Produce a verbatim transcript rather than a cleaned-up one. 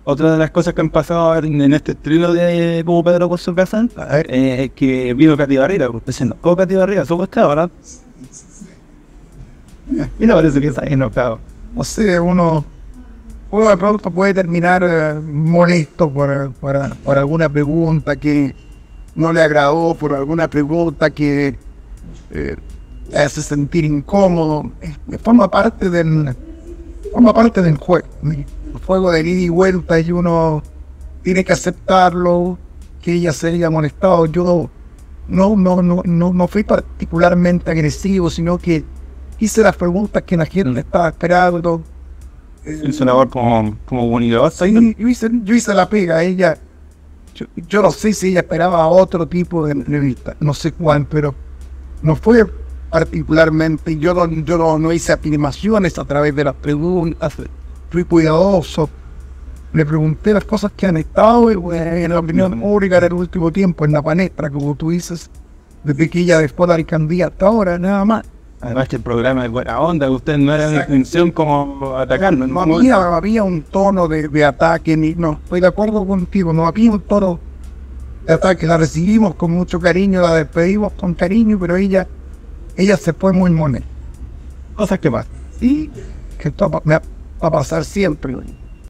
Otra de las cosas que han pasado en, en este estreno de Como Pedro por su casa eh, es que vino Katy Barriga, pues, diciendo, oh, Katy Barriga, su pescado, ¿verdad? Y no parece que está enojado. No sé, uno uno de pronto puede terminar eh, molesto por, por, por alguna pregunta que no le agradó, por alguna pregunta que eh, le hace sentir incómodo. Eh, forma parte del forma parte del juego, el juego de ida y vuelta, y uno tiene que aceptarlo, que ella se haya molestado. Yo no, no, no, no, no fui particularmente agresivo, sino que hice las preguntas que la gente estaba esperando. Es una labor como, como bonita. Yo hice, yo hice la pega. Ella, yo, yo no sé si ella esperaba otro tipo de entrevista, no sé cuál, pero no fue particularmente. Yo no, yo no, no hice afirmaciones a través de las preguntas. Fui cuidadoso. Le pregunté las cosas que han estado en la opinión pública en el último tiempo, en la palestra, como tú dices, desde que ella dejó la alcaldía hasta ahora, nada más. Además que el programa es buena onda, usted no era de intención como atacarnos. No había, no había un tono de, de ataque, ni, no, estoy de acuerdo contigo, no había un tono de ataque. La recibimos con mucho cariño, la despedimos con cariño, pero ella, ella se fue muy moneda. Cosas que pasan. Y que esto va, va a pasar siempre.